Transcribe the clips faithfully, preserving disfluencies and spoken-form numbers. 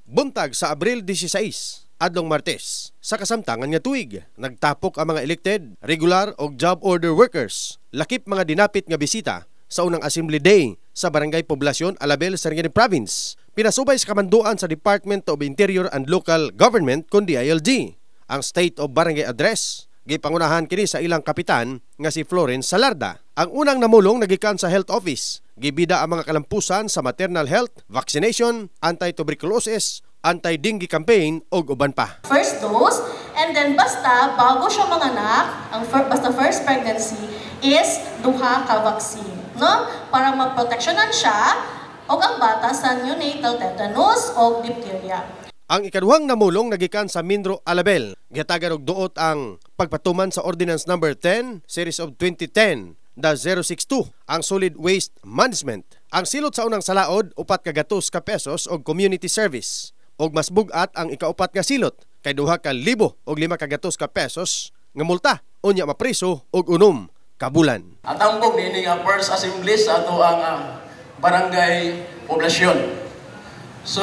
Buntag sa Abril disiseis, adlong Martes, sa kasamtangan nga tuig, nagtapok ang mga elected, regular o job order workers, lakip mga dinapit nga bisita sa unang Assembly Day sa Barangay Poblasyon, Alabel, Sarangani Province. Pinasubay sa kamanduan sa Department of Interior and Local Government kundi D I L G. Ang State of Barangay Address, gipangunahan kini sa ilang kapitan nga si Florence Salarda. Ang unang namulong nagikan sa Health Office, gibida ang mga kalampusan sa maternal health, vaccination, anti-tuberculosis, anti-dengue campaign o uban pa. First dose, and then basta bago siya manganak, ang fir basta first pregnancy is duha ka vaccine, no? Para maproteksyonan siya o ang bata sa neonatal tetanus o diphtheria. Ang ikaduhang namulong nagikan sa Mindro, Alabel. Gihatagan og duot ang pagpatuman sa Ordinance number ten, Series of twenty ten, zero six two, ang Solid Waste Management. Ang silot sa unang salaod, upat ka gatos ka pesos og community service. Og mas bugat ang ikaupat nga silot, kay duha ka libo og lima ka gatos ka pesos nga multa, unya mapriso og unom ka bulan. At ang bug nini nga first assembly sa ato ang uh, Barangay Poblasyon. So,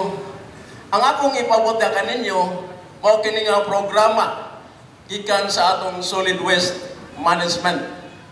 ang akong ipabot na kaninyo, mao kini nga programa gikan sa atong solid waste management.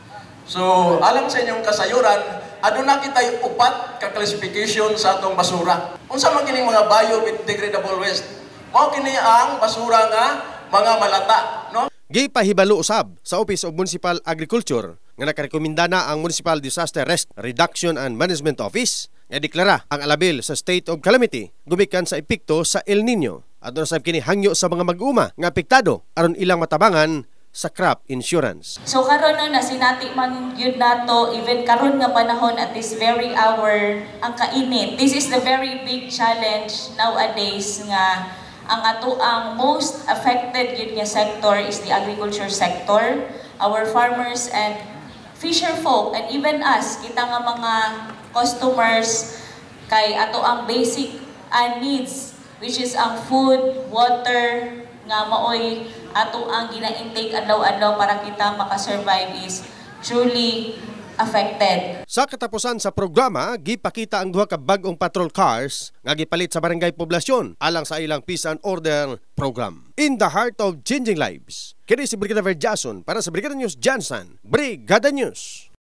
So, alam sa inyong kasayuran, aduna kitay upat ka classification sa atong basura. Unsa man kining mga biodegradable waste? Mao kini ang basura nga mga malata, no? Gipahibalo usab sa Office of Municipal Agriculture nga nakarekomenda na ang Municipal Disaster Risk Reduction and Management Office nga deklara ang Alabel sa state of calamity gumikan sa epekto sa El Nino. Adto sab kini hangyo sa mga mag-uma nga apektado aron ilang matabangan sa crop insurance. So karon na nasinati man gyud nato even karon nga panahon at this very hour ang kainit. This is the very big challenge nowadays nga ang ato ang most affected gyud nga sector is the agriculture sector. Our farmers and fisher folk and even us, kita nga mga customers kay ato ang basic uh, needs which is ang food, water nga maoy ato ang gina-intake adlaw-adlaw para kita makasurvive is truly affected. Sa katapusan sa programa, gipakita ang duha ka bag-ong patrol cars nga gipalit sa Barangay Poblasyon alang sa ilang peace and order program. In the heart of changing lives, kini si Brigadier Jason para sa Brigada News Jansan, Brigada News.